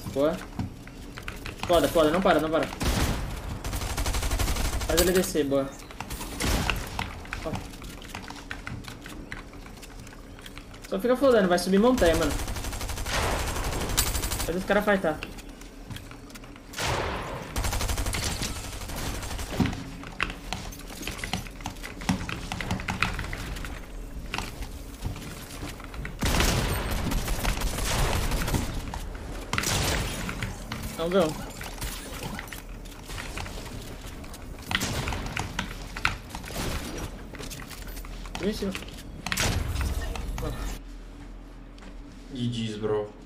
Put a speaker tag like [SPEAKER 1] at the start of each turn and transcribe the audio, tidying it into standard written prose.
[SPEAKER 1] Boa. Foda, foda. Não para, não para. Faz ele descer, boa. Ó. Só fica flodando, vai subir montanha, mano. Faz os caras fightar. Vamos ver um. Vixe.
[SPEAKER 2] GG's, bro.